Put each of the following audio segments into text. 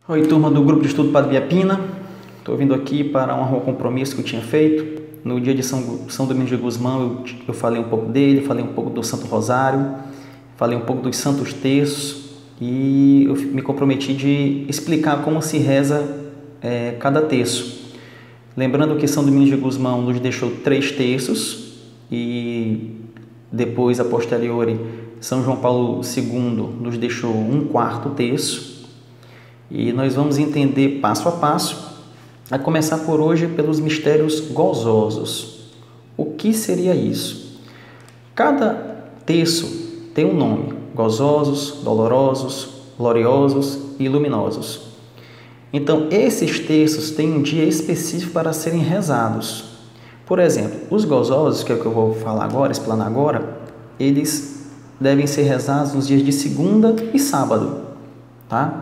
Oi, turma do Grupo de Estudo Padre Biapina. Estou vindo aqui para honrar um compromisso que eu tinha feito. No dia de São Domingos de Gusmão, eu falei um pouco dele, falei um pouco do Santo Rosário, falei um pouco dos Santos Terços e eu me comprometi de explicar como se reza cada terço. Lembrando que São Domingos de Gusmão nos deixou 3 terços e depois, a posteriori, São João Paulo II nos deixou 1/4 terço. E nós vamos entender passo a passo, a começar por hoje pelos mistérios gozosos. O que seria isso? Cada terço tem um nome: gozosos, dolorosos, gloriosos e luminosos. Então, esses terços têm um dia específico para serem rezados. Por exemplo, os gozosos, que é o que eu vou falar agora, explanar agora, eles devem ser rezados nos dias de segunda e sábado, tá?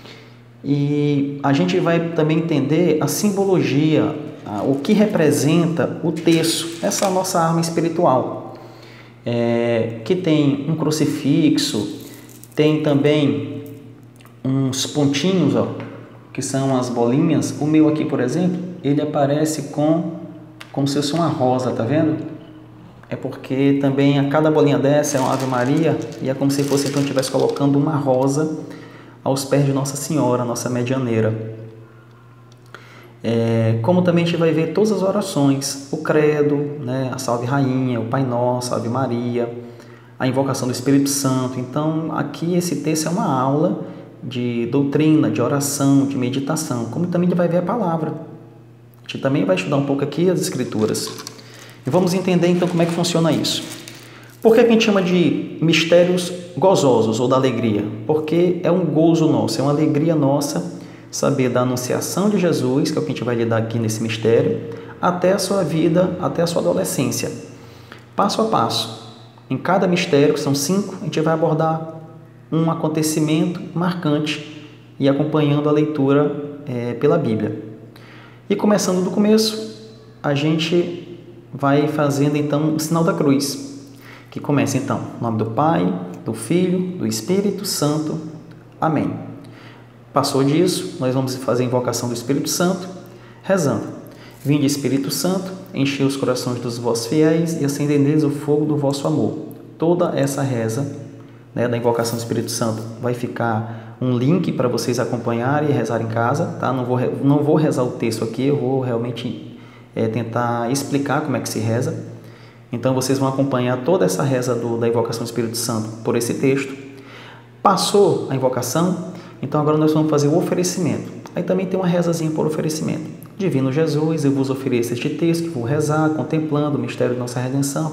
E a gente vai também entender a simbologia, o que representa o terço, essa nossa arma espiritual, que tem um crucifixo, tem também uns pontinhos, que são as bolinhas. O meu aqui, por exemplo, ele aparece como se fosse uma rosa, tá vendo? É porque também a cada bolinha dessa é uma Ave Maria e é como se fosse, então, estivesse colocando uma rosa aos pés de Nossa Senhora, nossa medianeira. Como também a gente vai ver todas as orações, o credo, né, a Salve Rainha, o Pai Nosso, a Ave Maria, a invocação do Espírito Santo. Então, aqui esse texto é uma aula de doutrina, de oração, de meditação, como também a gente vai ver a palavra. A gente também vai estudar um pouco aqui as Escrituras. E vamos entender então como é que funciona isso. Por que a gente chama de mistérios gozosos ou da alegria? Porque é um gozo nosso, é uma alegria nossa saber da anunciação de Jesus, que é o que a gente vai lidar aqui nesse mistério, até a sua vida, até a sua adolescência. Passo a passo. Em cada mistério, que são 5, a gente vai abordar um acontecimento marcante e acompanhando a leitura pela Bíblia. E começando do começo, a gente vai fazendo então o sinal da cruz, que começa então, em nome do Pai, do Filho, do Espírito Santo. Amém. Passou disso, nós vamos fazer a invocação do Espírito Santo, rezando: Vinde, Espírito Santo, enchei os corações dos vossos fiéis e acendei neles o fogo do vosso amor. Toda essa reza, da invocação do Espírito Santo vai ficar um link para vocês acompanharem e rezar em casa, tá? Não vou rezar o texto aqui, eu vou realmente tentar explicar como é que se reza. Então, vocês vão acompanhar toda essa reza da invocação do Espírito Santo por esse texto. Passou a invocação, então agora nós vamos fazer o oferecimento. Aí também tem uma rezazinha por oferecimento. Divino Jesus, eu vos ofereço este texto, que vou rezar, contemplando o mistério da nossa redenção.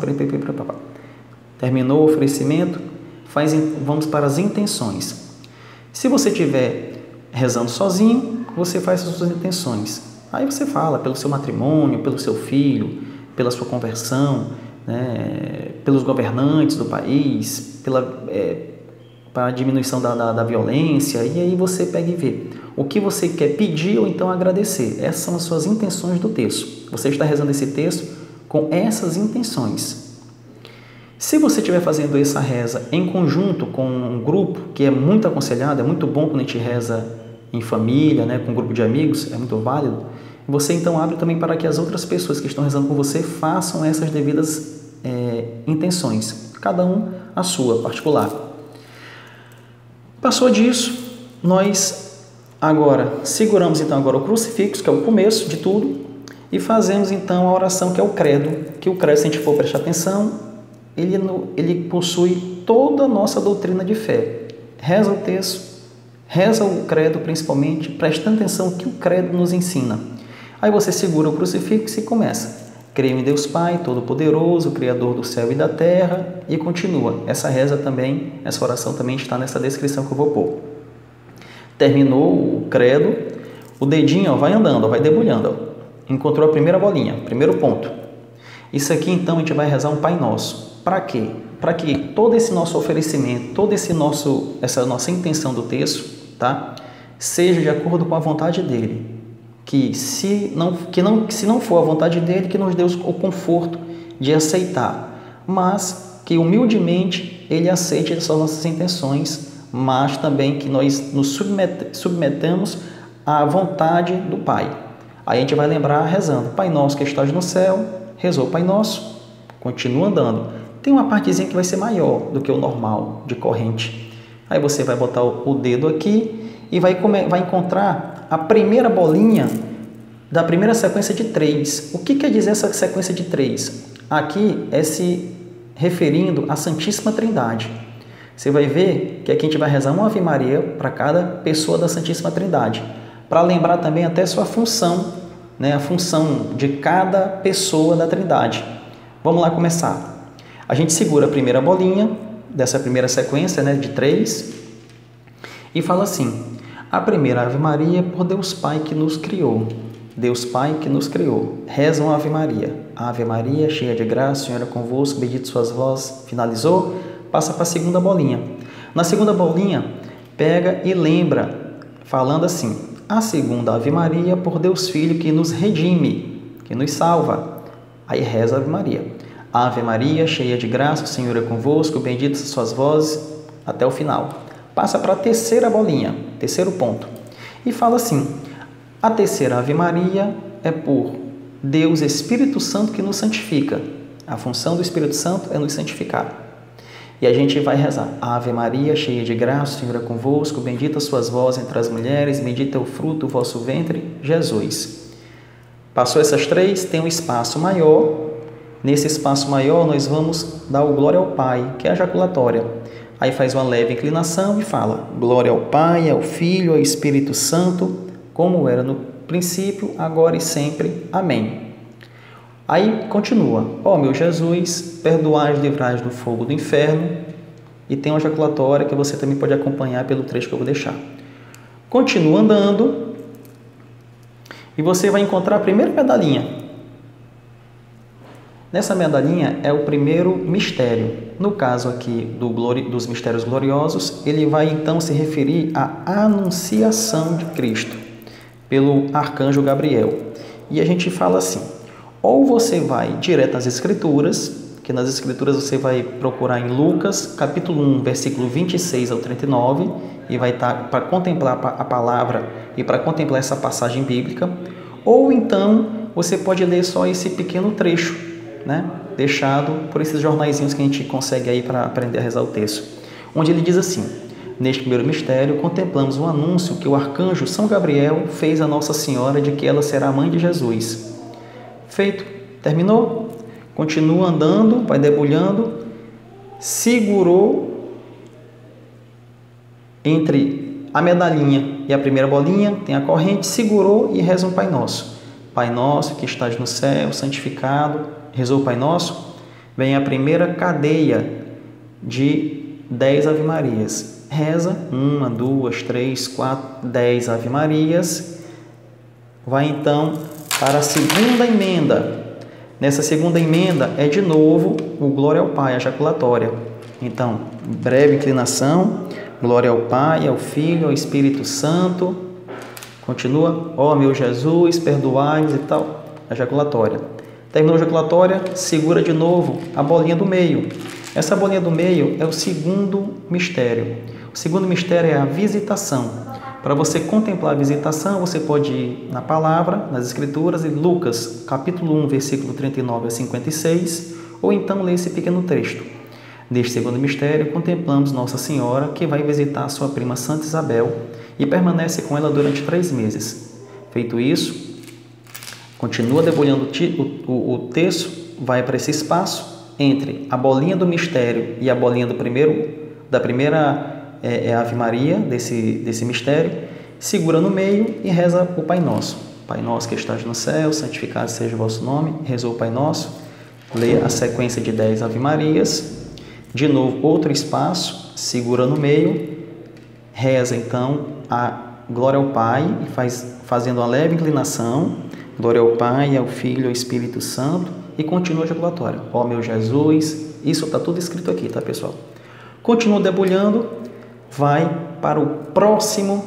Terminou o oferecimento, vamos para as intenções. Se você estiver rezando sozinho, você faz as suas intenções. Aí você fala pelo seu matrimônio, pelo seu filho, pela sua conversão, pelos governantes do país, para a diminuição da violência, e aí você pega e vê o que você quer pedir ou então agradecer. Essas são as suas intenções do texto. Você está rezando esse texto com essas intenções. Se você estiver fazendo essa reza em conjunto com um grupo, que é muito aconselhado, é muito bom quando a gente reza em família, com um grupo de amigos, é muito válido, você então abre também para que as outras pessoas que estão rezando com você façam essas devidas intenções, cada um a sua particular. Passou disso, nós agora seguramos então agora o crucifixo, que é o começo de tudo, e fazemos então a oração que é o credo, que o credo, se a gente for prestar atenção, ele possui toda a nossa doutrina de fé. Reza o texto, reza o credo principalmente, prestando atenção no que o credo nos ensina. Aí você segura o crucifixo e começa: creio em Deus Pai, Todo-Poderoso, Criador do céu e da terra, e continua. Essa reza também, essa oração também está nessa descrição que eu vou pôr. Terminou o credo, o dedinho vai andando, vai debulhando. Encontrou a primeira bolinha, primeiro ponto. Isso aqui então a gente vai rezar um Pai Nosso. Para quê? Para que todo esse nosso oferecimento, essa nossa intenção do texto, tá, seja de acordo com a vontade dele. Que se não for a vontade dele, que nos dê o conforto de aceitar, mas que humildemente ele aceite essas nossas intenções mas também que nós nos submetamos à vontade do Pai. Aí a gente vai lembrar rezando, Pai Nosso que estás no céu, rezou Pai Nosso, continua andando. Tem uma partezinha que vai ser maior do que o normal, de corrente. Aí você vai botar o dedo aqui e vai encontrar a primeira bolinha da primeira sequência de 3. O que quer dizer essa sequência de 3? Aqui é se referindo à Santíssima Trindade. Você vai ver que aqui a gente vai rezar uma Ave Maria para cada pessoa da Santíssima Trindade, para lembrar também até sua função, né? A função de cada pessoa da Trindade. Vamos lá começar. A gente segura a primeira bolinha dessa primeira sequência, né, de 3 e fala assim, a primeira Ave Maria por Deus Pai que nos criou. Deus Pai que nos criou. Reza uma Ave Maria. Ave Maria, cheia de graça, o Senhor é convosco, bendito sois vós. Finalizou? Passa para a segunda bolinha. Na segunda bolinha, pega e lembra, falando assim, a segunda Ave Maria por Deus Filho que nos redime, que nos salva. Aí reza a Ave Maria. Ave Maria, cheia de graça, o Senhor é convosco, bendito sois vós, até o final. Passa para a terceira bolinha, terceiro ponto. E fala assim, a terceira Ave Maria é por Deus Espírito Santo que nos santifica. A função do Espírito Santo é nos santificar. E a gente vai rezar. Ave Maria, cheia de graça, o Senhor é convosco, bendita sois vós entre as mulheres, bendito é o fruto do vosso ventre, Jesus. Passou essas 3, tem um espaço maior. Nesse espaço maior, nós vamos dar o Glória ao Pai, que é a jaculatória. Aí faz uma leve inclinação e fala, Glória ao Pai, ao Filho, ao Espírito Santo, como era no princípio, agora e sempre. Amém. Aí continua, ó meu Jesus, perdoai e livrai do fogo do inferno, e tem uma jaculatória que você também pode acompanhar pelo trecho que eu vou deixar. Continua andando, e você vai encontrar a primeira medalhinha. Nessa medalhinha é o primeiro mistério. No caso aqui dos mistérios gloriosos, ele vai então se referir à anunciação de Cristo pelo arcanjo Gabriel. E a gente fala assim, ou você vai direto às Escrituras, que nas Escrituras você vai procurar em Lucas, capítulo 1, versículo 26 ao 39, e vai estar para contemplar a palavra e para contemplar essa passagem bíblica, ou então você pode ler só esse pequeno trecho, né, deixado por esses jornaizinhos que a gente consegue aí para aprender a rezar o texto, onde ele diz assim, neste primeiro mistério, contemplamos o anúncio que o arcanjo São Gabriel fez a Nossa Senhora de que ela será a mãe de Jesus. Feito. Terminou? Continua andando, vai debulhando, segurou entre a medalhinha e a primeira bolinha, tem a corrente, segurou e reza um Pai Nosso. Pai Nosso que estás no céu, santificado, rezou o Pai Nosso, vem a primeira cadeia de 10 Ave Marias. Reza 1, 2, 3, 4, 10 Ave Marias. Vai então para a segunda emenda. Nessa segunda emenda é de novo o Glória ao Pai, a jaculatória. Então, breve inclinação, Glória ao Pai, ao Filho, ao Espírito Santo. Continua, ó meu Jesus, perdoai-nos e tal, a jaculatória. Terminou a jaculatória, segura de novo a bolinha do meio. Essa bolinha do meio é o segundo mistério. O segundo mistério é a visitação. Para você contemplar a visitação, você pode ir na palavra, nas Escrituras, em Lucas, capítulo 1, versículo 39 a 56, ou então ler esse pequeno texto. Neste segundo mistério, contemplamos Nossa Senhora, que vai visitar sua prima Santa Isabel e permanece com ela durante 3 meses. Feito isso, continua debulhando o texto, vai para esse espaço entre a bolinha do mistério e a bolinha da primeira Ave Maria, desse mistério, segura no meio e reza o Pai Nosso. Pai Nosso que estás no céu, santificado seja o vosso nome, rezou o Pai Nosso, lê a sequência de 10 Ave Marias, de novo outro espaço, segura no meio, reza então a Glória ao Pai, fazendo uma leve inclinação, Glória ao Pai, ao Filho, ao Espírito Santo, e continua a jaculatória. Ó meu Jesus, isso está tudo escrito aqui, tá pessoal? Continua debulhando, vai para o próximo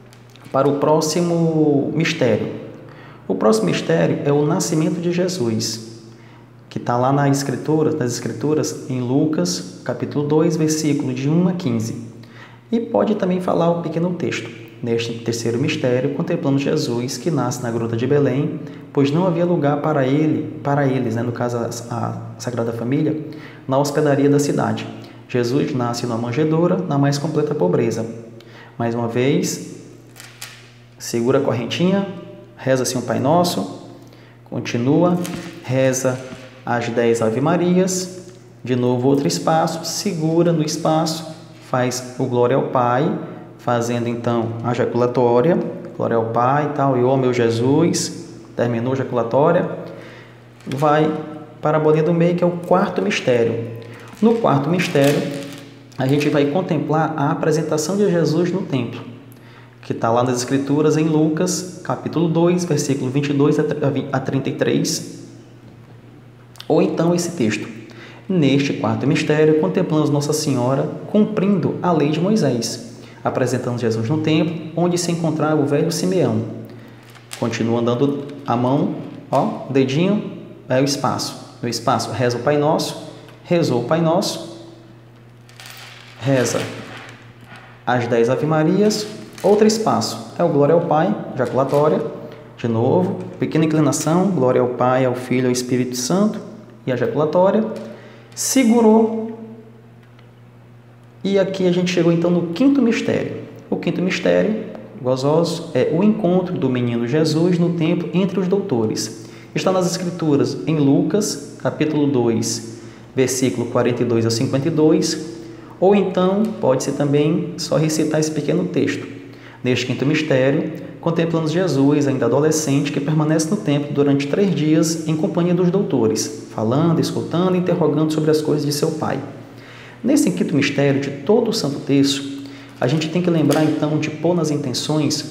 mistério. O próximo mistério é o nascimento de Jesus, que está lá nas Escrituras, em Lucas, capítulo 2, versículo de 1 a 15. E pode também falar o pequeno texto. Neste terceiro mistério, contemplamos Jesus que nasce na gruta de Belém, pois não havia lugar para eles, no caso a Sagrada Família, na hospedaria da cidade. Jesus nasce numa manjedoura, na mais completa pobreza. Mais uma vez, segura a correntinha, reza-se um Pai Nosso, continua, reza as 10 Ave Marias, de novo outro espaço, segura no espaço, faz o Glória ao Pai, fazendo então a jaculatória, Glória ao Pai e tal, e ó meu Jesus, terminou a jaculatória, vai para a bolinha do meio, que é o quarto mistério. No quarto mistério, a gente vai contemplar a apresentação de Jesus no templo, que está lá nas Escrituras em Lucas, capítulo 2, versículo 22 a 33, ou então esse texto. Neste quarto mistério, contemplamos Nossa Senhora cumprindo a lei de Moisés, apresentando Jesus no templo, onde se encontrava o velho Simeão. Continua andando a mão, ó, o dedinho, é o espaço. No espaço, reza o Pai Nosso, rezou o Pai Nosso, reza as 10 Ave Marias, outro espaço, é o Glória ao Pai, jaculatória, de novo, pequena inclinação, Glória ao Pai, ao Filho, ao Espírito Santo, e a jaculatória, segurou, e aqui a gente chegou então no quinto mistério. O quinto mistério, gozoso, é o encontro do menino Jesus no templo entre os doutores. Está nas Escrituras em Lucas, capítulo 2, versículo 42 a 52, ou então pode-se também só recitar esse pequeno texto. Neste quinto mistério, contemplamos Jesus, ainda adolescente, que permanece no templo durante 3 dias em companhia dos doutores, falando, escutando e interrogando sobre as coisas de seu Pai. Nesse quinto mistério de todo o Santo Terço, a gente tem que lembrar então de pôr nas intenções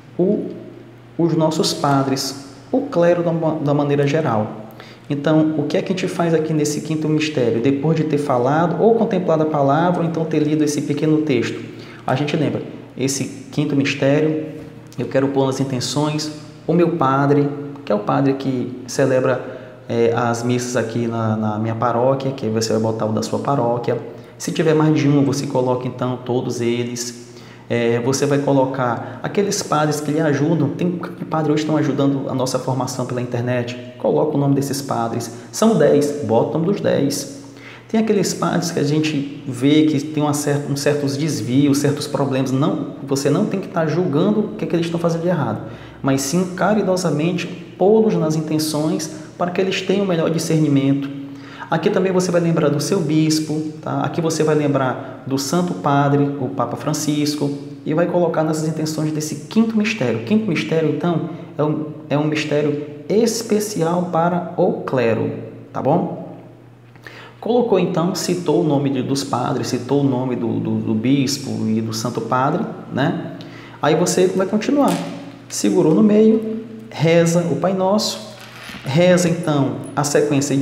os nossos padres, o clero da maneira geral. Então, o que é que a gente faz aqui nesse quinto mistério? Depois de ter falado ou contemplado a palavra, ou então ter lido esse pequeno texto, a gente lembra, esse quinto mistério, eu quero pôr nas intenções o meu padre, que é o padre que celebra as missas aqui na minha paróquia, que você vai botar o da sua paróquia. Se tiver mais de um, você coloca então todos eles. Você vai colocar aqueles padres que lhe ajudam. Tem padres hoje que estão ajudando a nossa formação pela internet. Coloca o nome desses padres. São 10, bota o nome dos 10. Tem aqueles padres que a gente vê que tem uns certos desvios, certos problemas. Você não tem que estar julgando o que eles estão fazendo de errado, mas sim caridosamente pô-los nas intenções para que eles tenham o melhor discernimento. Aqui também você vai lembrar do seu bispo, tá? Aqui você vai lembrar do Santo Padre, o Papa Francisco, e vai colocar nessas intenções desse quinto mistério. O quinto mistério, então, é um mistério especial para o clero, tá bom? Colocou então, citou o nome dos padres, citou o nome do bispo e do Santo Padre, né? Aí você vai continuar. Segurou no meio, reza o Pai Nosso, reza então a sequência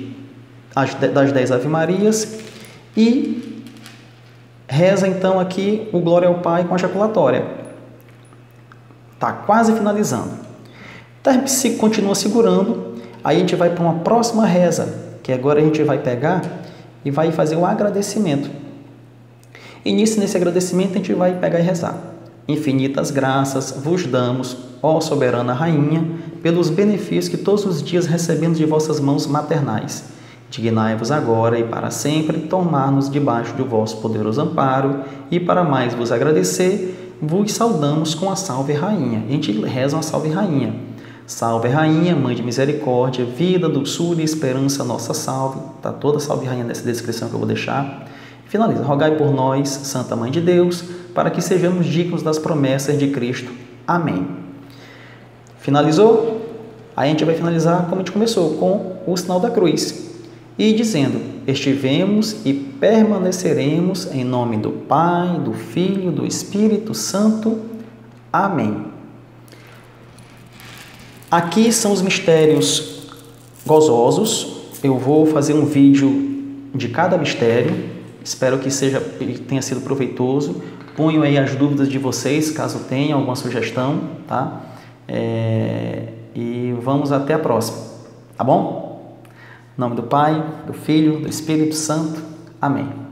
das 10 Ave Marias e reza então aqui o Glória ao Pai com a jaculatória. Está quase finalizando. Se continua segurando, aí a gente vai para uma próxima reza, que agora a gente vai pegar e vai fazer um agradecimento. E nesse agradecimento a gente vai pegar e rezar. Infinitas graças vos damos, ó soberana Rainha, pelos benefícios que todos os dias recebemos de vossas mãos maternais. Dignai-vos agora e para sempre tomar-nos debaixo do vosso poderoso amparo, e para mais vos agradecer, vos saudamos com a Salve Rainha. A gente reza uma Salve Rainha. Salve Rainha, Mãe de Misericórdia, vida, doçura e esperança, nossa salve. Está toda a Salve Rainha nessa descrição que eu vou deixar. Finaliza. Rogai por nós, Santa Mãe de Deus, para que sejamos dignos das promessas de Cristo. Amém. Finalizou? Aí a gente vai finalizar como a gente começou, com o sinal da cruz. E dizendo, estivemos e permaneceremos em nome do Pai, do Filho, do Espírito Santo. Amém. Aqui são os mistérios gozosos. Eu vou fazer um vídeo de cada mistério. Espero que tenha sido proveitoso. Ponho aí as dúvidas de vocês, caso tenha alguma sugestão, tá? E vamos até a próxima, tá bom? Em nome do Pai, do Filho, do Espírito Santo. Amém.